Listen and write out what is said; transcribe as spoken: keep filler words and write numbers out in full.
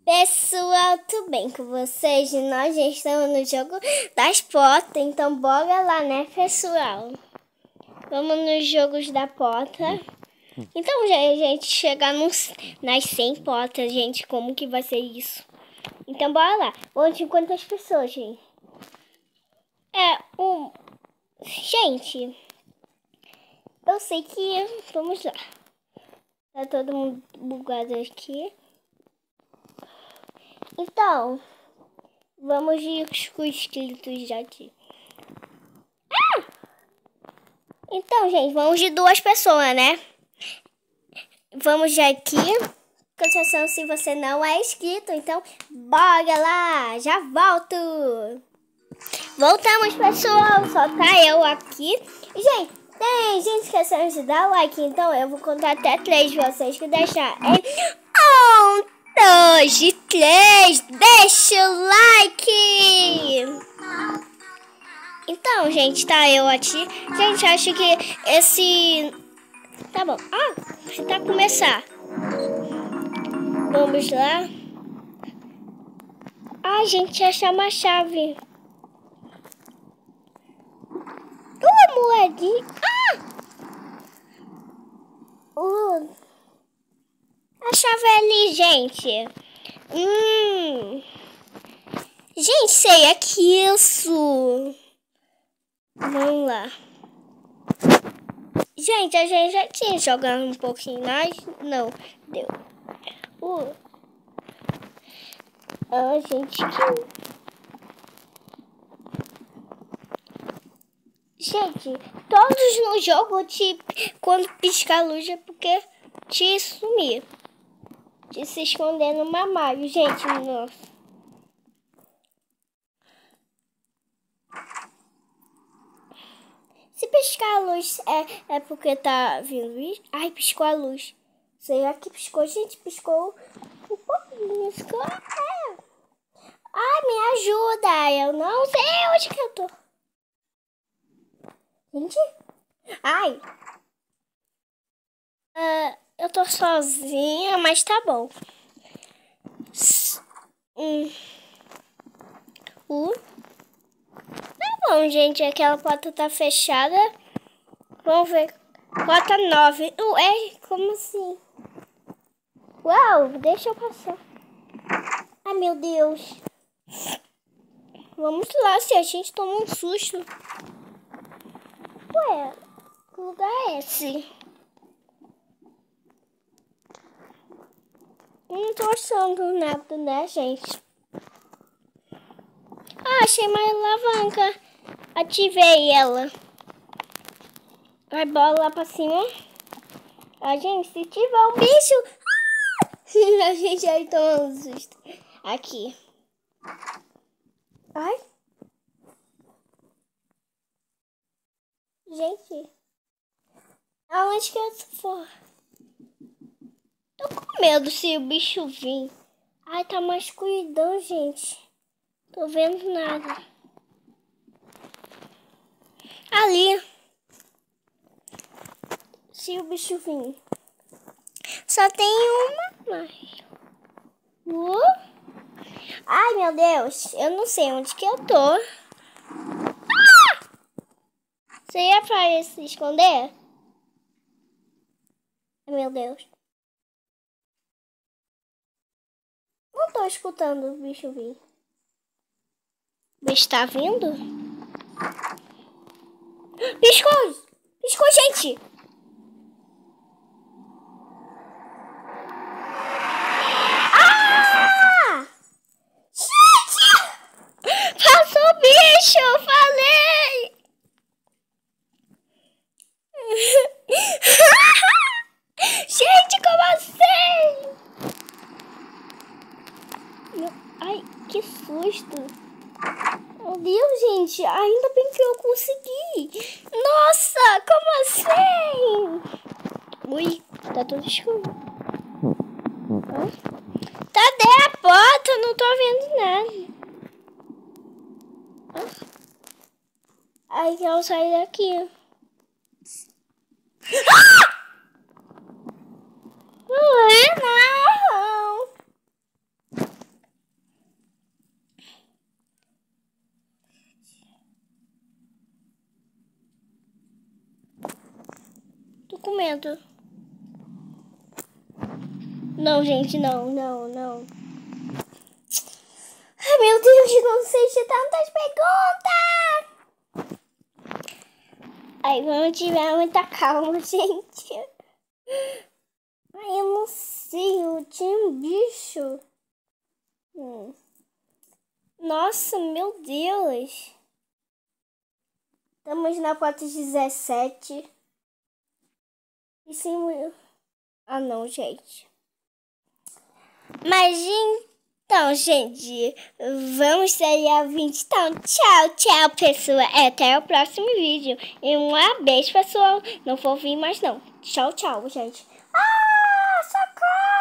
Pessoal, tudo bem com vocês? Nós já estamos no jogo das portas, então bora lá, né, pessoal? Vamos nos jogos da porta. Então, já a gente chegar nos, nas cem portas, gente, como que vai ser isso? Então, bora lá. Hoje, quantas pessoas, gente? É, um... Gente, eu sei que... Vamos lá. Tá todo mundo bugado aqui. Então... Vamos ir com os inscritos já aqui. Ah! Então, gente, vamos de duas pessoas, né? Vamos já aqui. Conceição, se você não é inscrito, então bora lá. Já volto. Voltamos, pessoal. Só tá eu aqui. Gente, tem gente esquecendo de dar like, então eu vou contar até três pra vocês que deixarem. Um, dois e três. Deixa o like. Então, gente, tá eu aqui. Gente, acho que esse... Tá bom. Ah, tá começar. Vamos lá. Ah, gente, achar uma chave. Uma moedinha. Ah! Uh. A chave é ali, gente. Hum. Gente, sei, é que isso. Vamos lá. Gente, a gente já tinha jogado um pouquinho mais. Não, deu. Uh. Ah, gente, que... Gente, todos no jogo, te... quando piscar a luz é porque te sumir. De se esconder no armário, gente, nossa. Se piscar a luz é, é porque tá vindo isso. Ai, piscou a luz. Será que piscou? Gente, piscou um pouquinho. Piscou. É. Ai, me ajuda. Eu não sei onde que eu tô. Gente. Ai. Uh, eu tô sozinha, mas tá bom. Hum. Uh. Bom, gente, aquela porta tá fechada. Vamos ver. Porta nove. Ué, como assim? Uau, deixa eu passar. Ai, meu Deus. Vamos lá, se a gente toma um susto. Ué, que lugar é esse? Não tô achando nada, né, gente? Ah, achei uma alavanca. Ativei ela. Vai, bola lá pra cima. Ah, gente, se tiver um bicho... Ah! A gente aí toma um susto. Aqui. Ai. Gente. Aonde que eu for? Tô com medo se o bicho vir. Ai, tá mais escuridão, gente. Tô vendo nada. Ali. Se o bicho vir. Só tem uma mais. Uh. Ai, meu Deus. Eu não sei onde que eu tô. Ah! Você ia pra se esconder? Meu Deus. Não tô escutando o bicho vir. O bicho tá vindo? Piscou! Piscou, gente! Ah! Gente! Passou o bicho! Eu falei! Gente, como assim? Ai, que susto! Meu Deus, gente, ainda bem que eu consegui! Nossa, como assim? Ui, tá tudo escuro. Cadê a porta? Eu não tô vendo nada. Aí que eu sair daqui. Ah! Não é, não! com medo. Não, gente, não, não, não. Ai, meu Deus, não sei de tantas perguntas. Aí, vamos tiver muita calma, gente. Ai, eu não sei, eu tinha um bicho. Hum. Nossa, meu Deus. Estamos na foto dezessete. E sim... Ah, não, gente. Mas então, gente, vamos sair a vinte. Então, tchau, tchau, pessoal. Até o próximo vídeo. E um beijo, pessoal. Não vou vir mais, não. Tchau, tchau, gente. Ah, socorro!